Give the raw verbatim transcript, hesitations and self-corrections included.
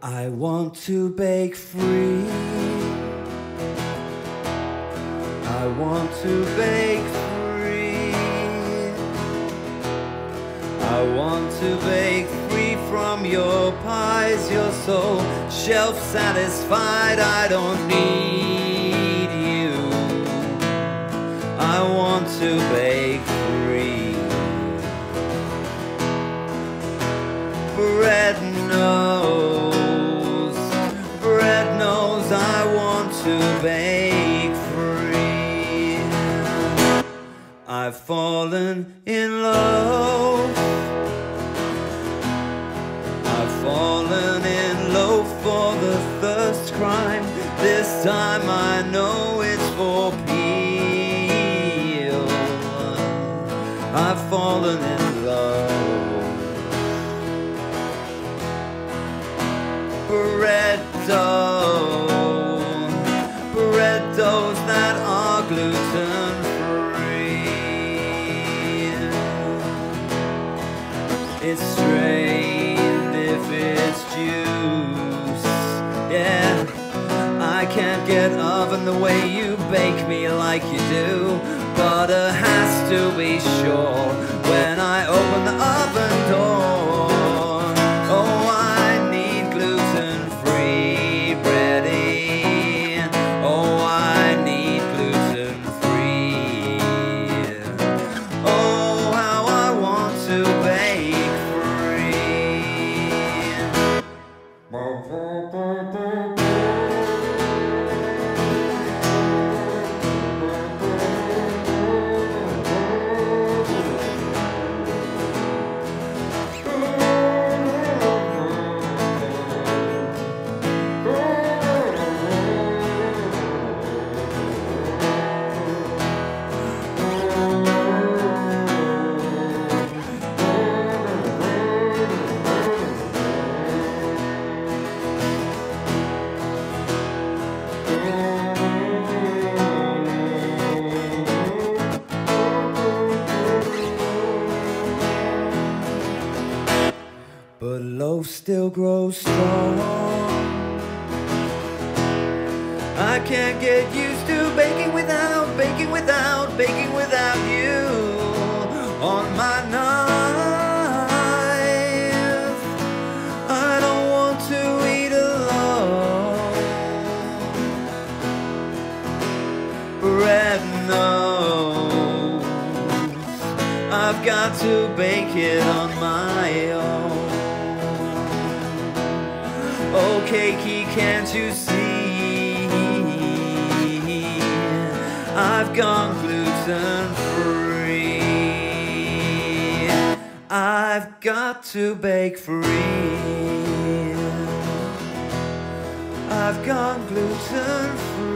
I want to bake free. I want to bake free. I want to bake free from your pies. You're so shelf satisfied, I don't need you. I want to bake free. Bread knows, bread knows I want to bake free. I've fallen in love. I've fallen in love for the first crime. This time I know it's for peel. I've fallen in love. Bread dough, bread doughs that are gluten free. It's strained if it's juice. Yeah, I can't get oven the way you bake me like you do. Butter has to be sure when I open the oven door. Oh, I need gluten-free breadie. Oh, I need gluten-free. Oh, how I want to bake but loaf still grows strong. I can't get used to baking without, baking without, baking without you on my knife. I don't want to eat alone. Bread knows I've got to bake it on my own. Oh, cakey, can't you see? I've gone gluten-free. I've got to bake free. I've gone gluten-free.